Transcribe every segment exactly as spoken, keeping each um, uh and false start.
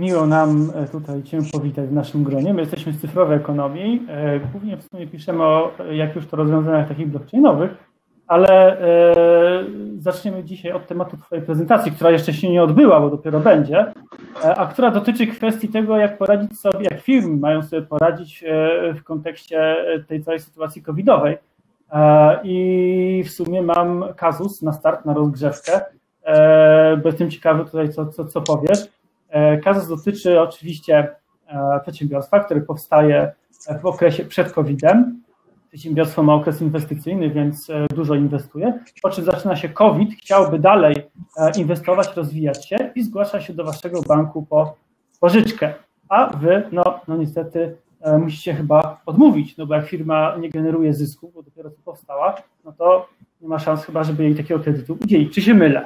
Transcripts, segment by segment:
miło nam tutaj Cię powitać w naszym gronie. My jesteśmy z cyfrowej ekonomii. Głównie w sumie piszemy o, jak już to rozwiązaniach takich blockchainowych, ale zaczniemy dzisiaj od tematu Twojej prezentacji, która jeszcze się nie odbyła, bo dopiero będzie, a która dotyczy kwestii tego, jak poradzić sobie, jak firmy mają sobie poradzić w kontekście tej całej sytuacji covidowej. I w sumie mam kazus na start, na rozgrzewkę, bo jestem ciekawy tutaj, co, co, co powiesz. Kazus dotyczy oczywiście przedsiębiorstwa, które powstaje w okresie przed kowidem. Przedsiębiorstwo ma okres inwestycyjny, więc dużo inwestuje. Po czym zaczyna się COVID, chciałby dalej inwestować, rozwijać się i zgłasza się do waszego banku po pożyczkę. A wy, no, no niestety, musicie chyba odmówić, no bo jak firma nie generuje zysku, bo dopiero co powstała, no to nie ma szans chyba, żeby jej takiego kredytu udzielić. Czy się mylę?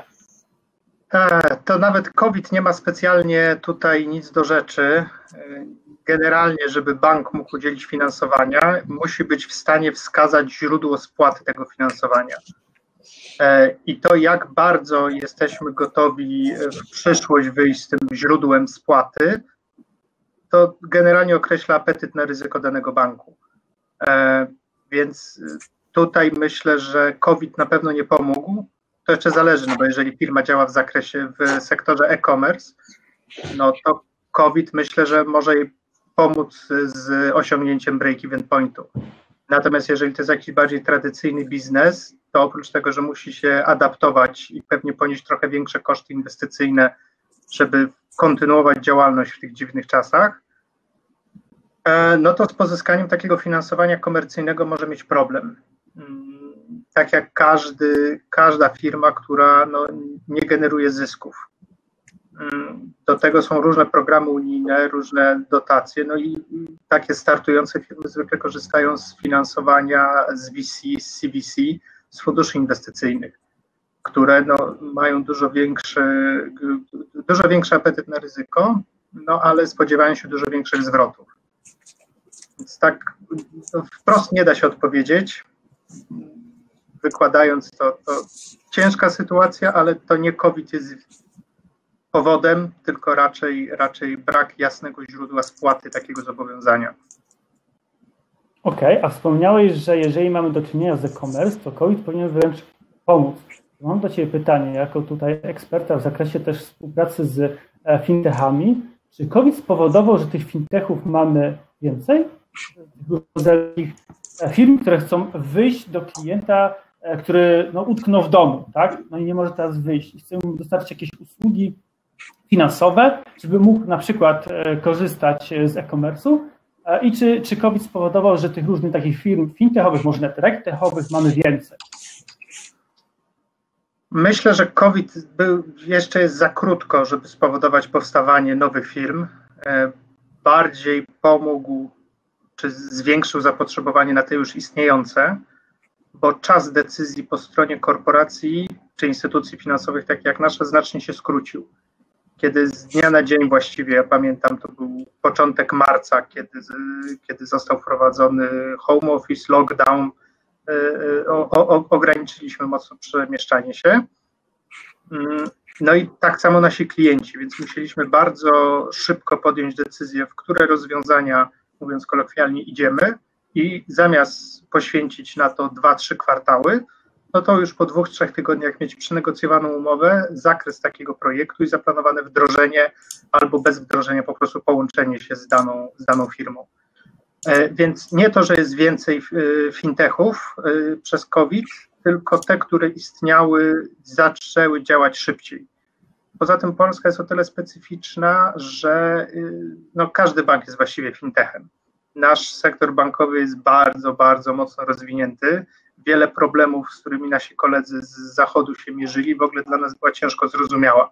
To nawet COVID nie ma specjalnie tutaj nic do rzeczy. Generalnie, żeby bank mógł udzielić finansowania, musi być w stanie wskazać źródło spłaty tego finansowania. I to, jak bardzo jesteśmy gotowi w przyszłość wyjść z tym źródłem spłaty, to generalnie określa apetyt na ryzyko danego banku. Więc tutaj myślę, że COVID na pewno nie pomógł. To jeszcze zależy, no bo jeżeli firma działa w zakresie, w sektorze e-commerce, no to COVID myślę, że może jej pomóc z osiągnięciem break-even pointu. Natomiast jeżeli to jest jakiś bardziej tradycyjny biznes, to oprócz tego, że musi się adaptować i pewnie ponieść trochę większe koszty inwestycyjne, żeby kontynuować działalność w tych dziwnych czasach, no to z pozyskaniem takiego finansowania komercyjnego może mieć problem. Tak jak każdy, każda firma, która no, nie generuje zysków. Do tego są różne programy unijne, różne dotacje, no i takie startujące firmy zwykle korzystają z finansowania z V C, z C V C, z funduszy inwestycyjnych, które no, mają dużo większy, dużo większy apetyt na ryzyko, no ale spodziewają się dużo większych zwrotów. Więc tak no, wprost nie da się odpowiedzieć. Wykładając to, to ciężka sytuacja, ale to nie COVID jest powodem, tylko raczej, raczej brak jasnego źródła spłaty takiego zobowiązania. Okej, okay, a wspomniałeś, że jeżeli mamy do czynienia z e-commerce, to COVID powinien wręcz pomóc. Mam do Ciebie pytanie, jako tutaj eksperta w zakresie też współpracy z fintechami. Czy COVID spowodował, że tych fintechów mamy więcej? Firm, które chcą wyjść do klienta, który no, utknął w domu, tak? No i nie może teraz wyjść i chce mu dostarczyć jakieś usługi finansowe, żeby mógł na przykład korzystać z e-commerce'u. I czy, czy COVID spowodował, że tych różnych takich firm fintechowych, może nawet regtechowych mamy więcej? Myślę, że COVID był, jeszcze jest za krótko, żeby spowodować powstawanie nowych firm. Bardziej pomógł, czy zwiększył zapotrzebowanie na te już istniejące, bo czas decyzji po stronie korporacji czy instytucji finansowych, takich jak nasza, znacznie się skrócił. Kiedy z dnia na dzień właściwie, ja pamiętam, to był początek marca, kiedy, kiedy został wprowadzony home office, lockdown, o, o, ograniczyliśmy mocno przemieszczanie się. No i tak samo nasi klienci, więc musieliśmy bardzo szybko podjąć decyzję, w które rozwiązania, mówiąc kolokwialnie, idziemy i zamiast poświęcić na to dwa, trzy kwartały, no to już po dwóch, trzech tygodniach mieć przynegocjowaną umowę, zakres takiego projektu i zaplanowane wdrożenie albo bez wdrożenia po prostu połączenie się z daną, z daną firmą. Więc nie to, że jest więcej fintechów przez COVID, tylko te, które istniały, zaczęły działać szybciej. Poza tym Polska jest o tyle specyficzna, że no, każdy bank jest właściwie fintechem. Nasz sektor bankowy jest bardzo, bardzo mocno rozwinięty. Wiele problemów, z którymi nasi koledzy z zachodu się mierzyli, w ogóle dla nas była ciężko zrozumiała.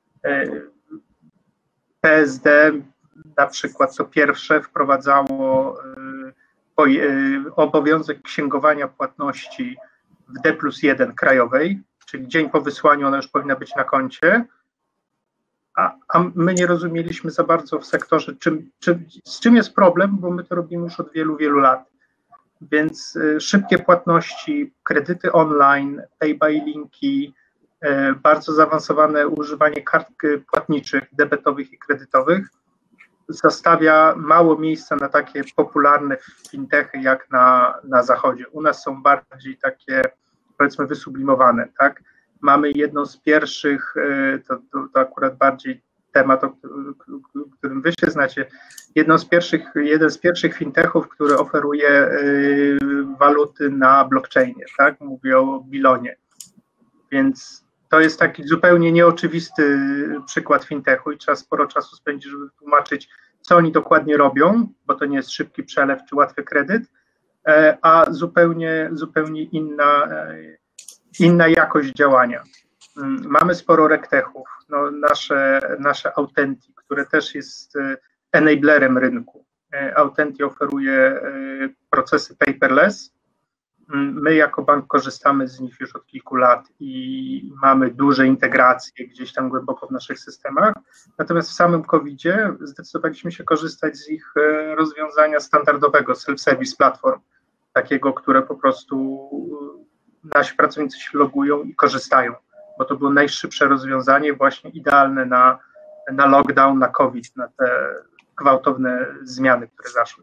P S D na przykład to pierwsze wprowadzało obowiązek księgowania płatności w D plus jeden krajowej, czyli dzień po wysłaniu ona już powinna być na koncie, a, a my nie rozumieliśmy za bardzo w sektorze, czym, czym, z czym jest problem, bo my to robimy już od wielu, wielu lat. Więc szybkie płatności, kredyty online, pay by linki, bardzo zaawansowane używanie kart płatniczych, debetowych i kredytowych zostawia mało miejsca na takie popularne fintechy jak na, na zachodzie. U nas są bardziej takie, powiedzmy, wysublimowane, tak? Mamy jedną z pierwszych, to, to, to akurat bardziej temat, o którym wy się znacie, jedną z pierwszych, jeden z pierwszych fintechów, który oferuje y, waluty na blockchainie, tak? Mówię o Bilonie. Więc to jest taki zupełnie nieoczywisty przykład fintechu i trzeba sporo czasu spędzić, żeby tłumaczyć, co oni dokładnie robią, bo to nie jest szybki przelew czy łatwy kredyt, a zupełnie, zupełnie inna, inna jakość działania. Mamy sporo regtechów, no nasze, nasze Authenti, które też jest enablerem rynku. Authenti oferuje procesy paperless. My jako bank korzystamy z nich już od kilku lat i mamy duże integracje gdzieś tam głęboko w naszych systemach. Natomiast w samym kowidzie zdecydowaliśmy się korzystać z ich rozwiązania standardowego, self-service platform, takiego, które po prostu nasi pracownicy się logują i korzystają, bo to było najszybsze rozwiązanie, właśnie idealne na, na lockdown, na COVID, na te gwałtowne zmiany, które zaszły.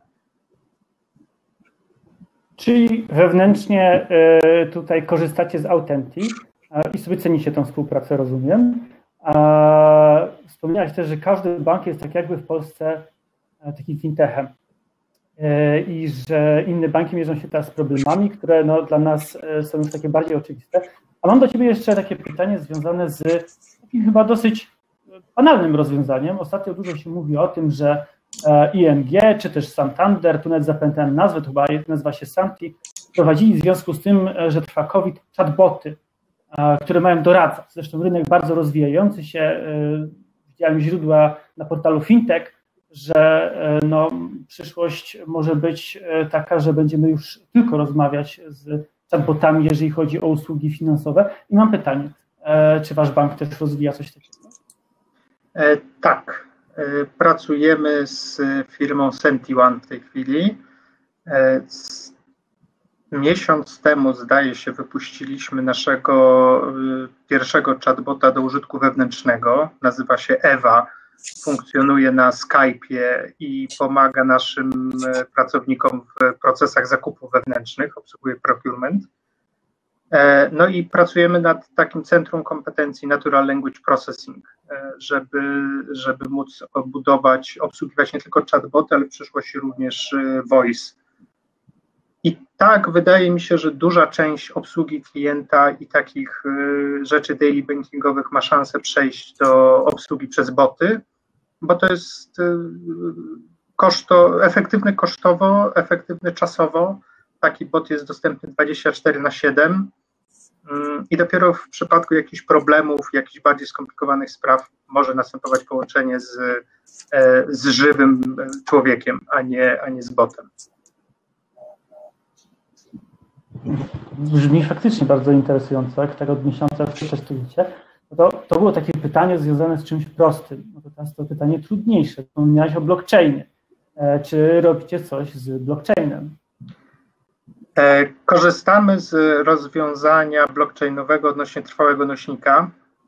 Czyli wewnętrznie tutaj korzystacie z Authenti i sobie cenicie tę współpracę, rozumiem. A wspomniałeś też, że każdy bank jest tak jakby w Polsce takim fintechem i że inne banki mierzą się teraz z problemami, które no, dla nas są już takie bardziej oczywiste. A mam do ciebie jeszcze takie pytanie związane z takim chyba dosyć banalnym rozwiązaniem. Ostatnio dużo się mówi o tym, że I N G czy też Santander, tu nawet zapamiętałem nazwę, to chyba nazywa się Santi, prowadzili w związku z tym, że trwa COVID, chatboty, które mają doradzać. Zresztą rynek bardzo rozwijający się. Widziałem źródła na portalu Fintech, że no, przyszłość może być taka, że będziemy już tylko rozmawiać z chatbotami, jeżeli chodzi o usługi finansowe. I mam pytanie, czy wasz bank też rozwija coś takiego? E, tak. Pracujemy z firmą SentiOne w tej chwili. Miesiąc temu, zdaje się, wypuściliśmy naszego pierwszego chatbota do użytku wewnętrznego. Nazywa się Ewa, funkcjonuje na Skype'ie i pomaga naszym pracownikom w procesach zakupów wewnętrznych, obsługuje procurement. No i pracujemy nad takim centrum kompetencji Natural Language Processing, żeby, żeby móc budować, obsługiwać nie tylko chatboty, ale w przyszłości również voice. I tak wydaje mi się, że duża część obsługi klienta i takich rzeczy daily bankingowych ma szansę przejść do obsługi przez boty, bo to jest koszto, efektywny kosztowo, efektywny czasowo. Taki bot jest dostępny dwadzieścia cztery na siedem. I dopiero w przypadku jakichś problemów, jakichś bardziej skomplikowanych spraw może następować połączenie z, z żywym człowiekiem, a nie, a nie z botem. Brzmi faktycznie bardzo interesująco, jak tak od miesiąca już testujecie. To, to było takie pytanie związane z czymś prostym. No to teraz to pytanie trudniejsze. Wspomniałeś o blockchainie. Czy robicie coś z blockchainem? Korzystamy z rozwiązania blockchainowego odnośnie trwałego nośnika.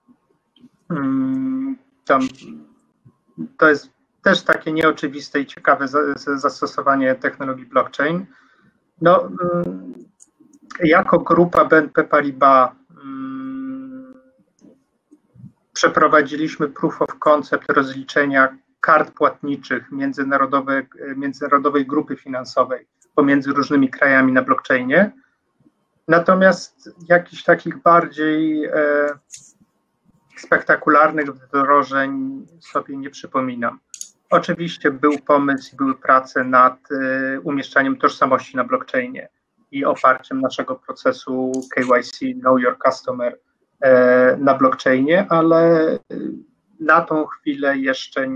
To jest też takie nieoczywiste i ciekawe zastosowanie technologii blockchain. No, jako grupa B N P Paribas przeprowadziliśmy proof of concept rozliczenia kart płatniczych międzynarodowej, międzynarodowej grupy finansowej pomiędzy różnymi krajami na blockchainie. Natomiast jakichś takich bardziej e, spektakularnych wdrożeń sobie nie przypominam. Oczywiście był pomysł i były prace nad e, umieszczaniem tożsamości na blockchainie i oparciem naszego procesu K Y C, Know Your Customer, e, na blockchainie, ale na tą chwilę jeszcze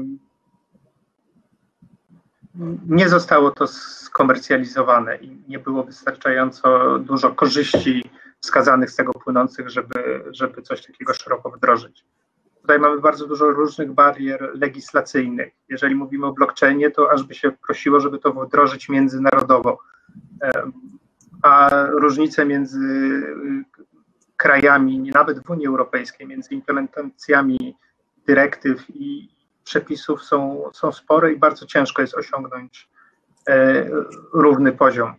nie zostało to skomercjalizowane i nie było wystarczająco dużo korzyści wskazanych z tego płynących, żeby, żeby coś takiego szeroko wdrożyć. Tutaj mamy bardzo dużo różnych barier legislacyjnych. Jeżeli mówimy o blockchainie, to aż by się prosiło, żeby to wdrożyć międzynarodowo. A różnice między krajami, nawet w Unii Europejskiej, między implementacjami dyrektyw i przepisów są, są spore i bardzo ciężko jest osiągnąć e, równy poziom.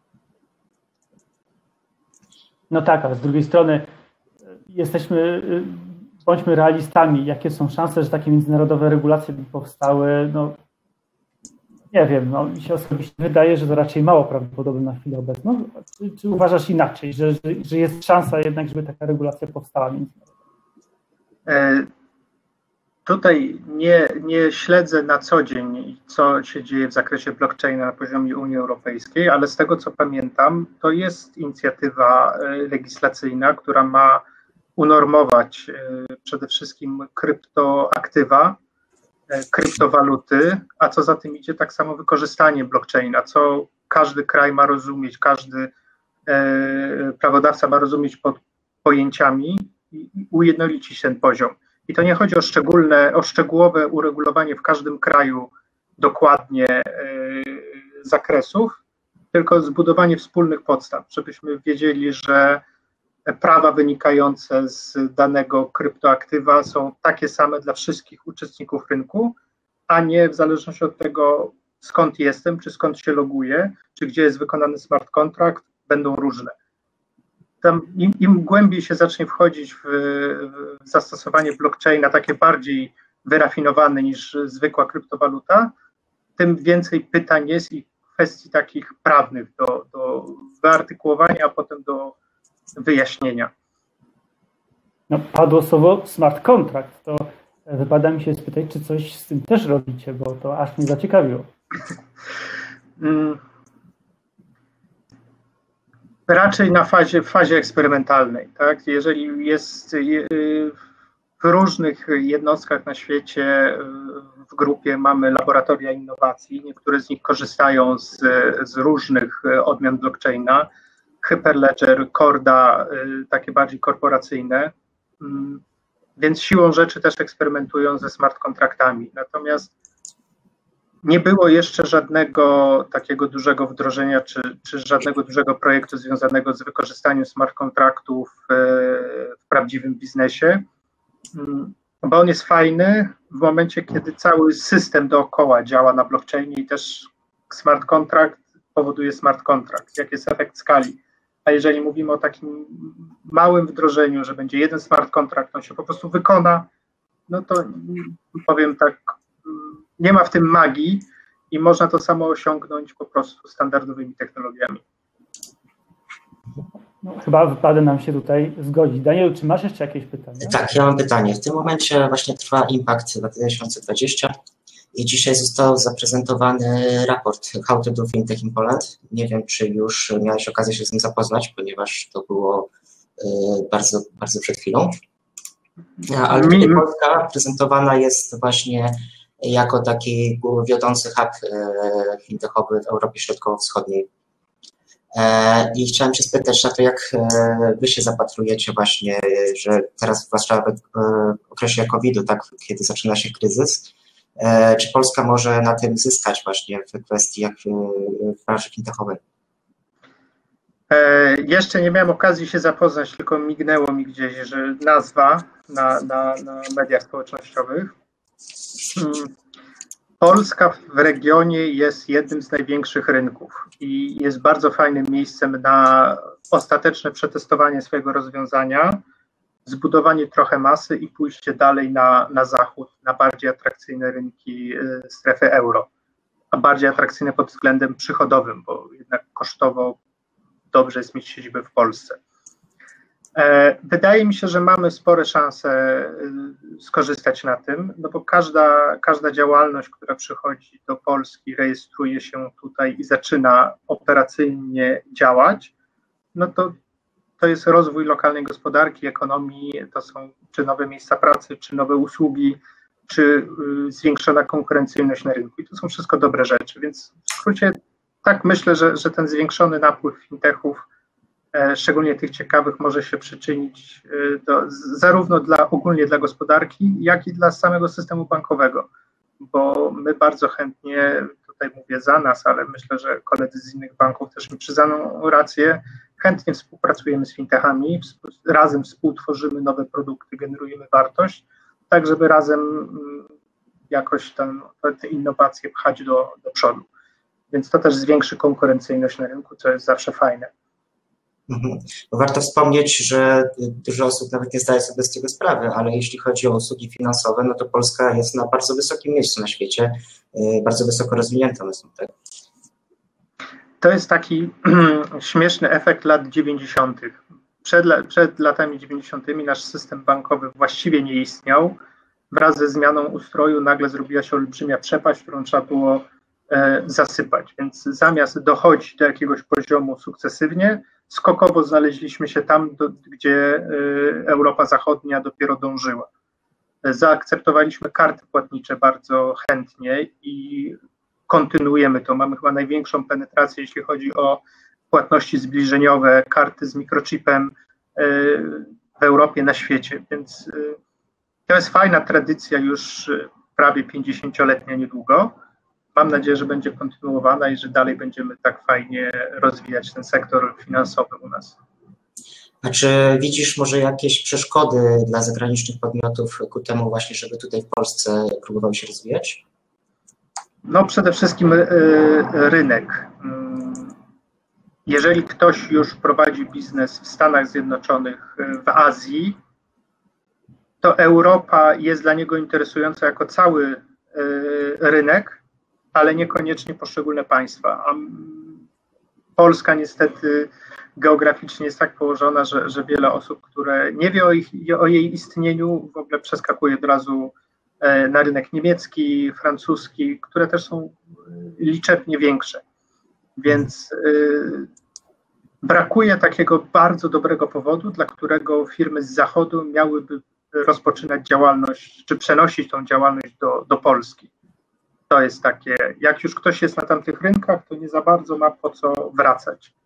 No tak, ale z drugiej strony jesteśmy, bądźmy realistami, jakie są szanse, że takie międzynarodowe regulacje by powstały, no nie wiem, no, mi się osobiście wydaje, że to raczej mało prawdopodobne na chwilę obecną. Czy, czy uważasz inaczej, że, że, że jest szansa jednak, żeby taka regulacja powstała międzynarodowa? E, tutaj nie, nie śledzę na co dzień, co się dzieje w zakresie blockchaina na poziomie Unii Europejskiej, ale z tego, co pamiętam, to jest inicjatywa legislacyjna, która ma unormować e, przede wszystkim kryptoaktywa, kryptowaluty, a co za tym idzie, tak samo wykorzystanie blockchaina, co każdy kraj ma rozumieć, każdy e, prawodawca ma rozumieć pod pojęciami i ujednolicić ten poziom. I to nie chodzi o szczególne, o szczegółowe uregulowanie w każdym kraju dokładnie e, zakresów, tylko zbudowanie wspólnych podstaw, żebyśmy wiedzieli, że prawa wynikające z danego kryptoaktywa są takie same dla wszystkich uczestników rynku, a nie w zależności od tego, skąd jestem, czy skąd się loguję, czy gdzie jest wykonany smart contract, będą różne. Tam im, im głębiej się zacznie wchodzić w, w zastosowanie blockchaina, takie bardziej wyrafinowane niż zwykła kryptowaluta, tym więcej pytań jest i kwestii takich prawnych do, do wyartykułowania, a potem do wyjaśnienia. No, padło słowo smart contract, to wypada mi się spytać, czy coś z tym też robicie, bo to aż mnie zaciekawiło. Raczej na fazie, w fazie eksperymentalnej. Tak? Jeżeli jest w różnych jednostkach na świecie, w grupie mamy laboratoria innowacji, niektóre z nich korzystają z, z różnych odmian blockchaina, Hyperledger, Corda, takie bardziej korporacyjne, więc siłą rzeczy też eksperymentują ze smart kontraktami. Natomiast nie było jeszcze żadnego takiego dużego wdrożenia, czy, czy żadnego dużego projektu związanego z wykorzystaniem smart kontraktów w prawdziwym biznesie, bo on jest fajny w momencie, kiedy cały system dookoła działa na blockchainie i też smart contract powoduje smart contract, jak jest efekt skali. A jeżeli mówimy o takim małym wdrożeniu, że będzie jeden smart contract, on się po prostu wykona, no to powiem tak, nie ma w tym magii i można to samo osiągnąć po prostu standardowymi technologiami. No, chyba wypada nam się tutaj zgodzić. Daniel, czy masz jeszcze jakieś pytania? Tak, ja mam pytanie. W tym momencie właśnie trwa Impact dwa tysiące dwudziesty i dzisiaj został zaprezentowany raport How to do Fintech in Poland. Nie wiem, czy już miałeś okazję się z nim zapoznać, ponieważ to było bardzo, bardzo przed chwilą. Ale tutaj Polska prezentowana jest właśnie jako taki wiodący hub fintechowy w Europie Środkowo-Wschodniej. I chciałem się spytać na to, jak wy się zapatrujecie właśnie, że teraz zwłaszcza w okresie kowida, tak, kiedy zaczyna się kryzys, czy Polska może na tym zyskać właśnie w kwestii w branży fintechowej? E, jeszcze nie miałem okazji się zapoznać, tylko mignęło mi gdzieś, że nazwa na, na, na mediach społecznościowych. Hmm. Polska w regionie jest jednym z największych rynków i jest bardzo fajnym miejscem na ostateczne przetestowanie swojego rozwiązania, zbudowanie trochę masy i pójście dalej na, na zachód, na bardziej atrakcyjne rynki strefy euro, a bardziej atrakcyjne pod względem przychodowym, bo jednak kosztowo dobrze jest mieć siedzibę w Polsce. Wydaje mi się, że mamy spore szanse skorzystać na tym, no bo każda, każda działalność, która przychodzi do Polski, rejestruje się tutaj i zaczyna operacyjnie działać, no to, to jest rozwój lokalnej gospodarki, ekonomii, to są czy nowe miejsca pracy, czy nowe usługi, czy zwiększona konkurencyjność na rynku i to są wszystko dobre rzeczy, więc w skrócie tak myślę, że, że ten zwiększony napływ fintechów, szczególnie tych ciekawych, może się przyczynić do, zarówno dla, ogólnie dla gospodarki, jak i dla samego systemu bankowego, bo my bardzo chętnie, tutaj mówię za nas, ale myślę, że koledzy z innych banków też mi przyznaną rację, chętnie współpracujemy z fintechami, razem współtworzymy nowe produkty, generujemy wartość, tak żeby razem jakoś tam te innowacje pchać do, do przodu. Więc to też zwiększy konkurencyjność na rynku, co jest zawsze fajne. Mhm. Warto wspomnieć, że dużo osób nawet nie zdaje sobie z tego sprawy, ale jeśli chodzi o usługi finansowe, no to Polska jest na bardzo wysokim miejscu na świecie, bardzo wysoko rozwinięta. Tak? To jest taki śmieszny efekt lat dziewięćdziesiątych. Przed, przed latami dziewięćdziesiątymi nasz system bankowy właściwie nie istniał. Wraz ze zmianą ustroju nagle zrobiła się olbrzymia przepaść, którą trzeba było e, zasypać. Więc zamiast dochodzić do jakiegoś poziomu sukcesywnie, skokowo znaleźliśmy się tam, do, gdzie e, Europa Zachodnia dopiero dążyła. Zaakceptowaliśmy karty płatnicze bardzo chętnie i kontynuujemy to. Mamy chyba największą penetrację, jeśli chodzi o płatności zbliżeniowe, karty z mikrochipem e, w Europie, na świecie. Więc e, to jest fajna tradycja, już prawie pięćdziesięcioletnia niedługo. Mam nadzieję, że będzie kontynuowana i że dalej będziemy tak fajnie rozwijać ten sektor finansowy u nas. A czy widzisz może jakieś przeszkody dla zagranicznych podmiotów ku temu właśnie, żeby tutaj w Polsce próbowały się rozwijać? No przede wszystkim rynek. Jeżeli ktoś już prowadzi biznes w Stanach Zjednoczonych, w Azji, to Europa jest dla niego interesująca jako cały rynek, ale niekoniecznie poszczególne państwa. A Polska niestety geograficznie jest tak położona, że, że wiele osób, które nie wie o, ich, o jej istnieniu, w ogóle przeskakuje od razu na rynek niemiecki, francuski, które też są liczebnie większe. Więc y, brakuje takiego bardzo dobrego powodu, dla którego firmy z Zachodu miałyby rozpoczynać działalność, czy przenosić tą działalność do, do Polski. To jest takie, jak już ktoś jest na tamtych rynkach, to nie za bardzo ma po co wracać.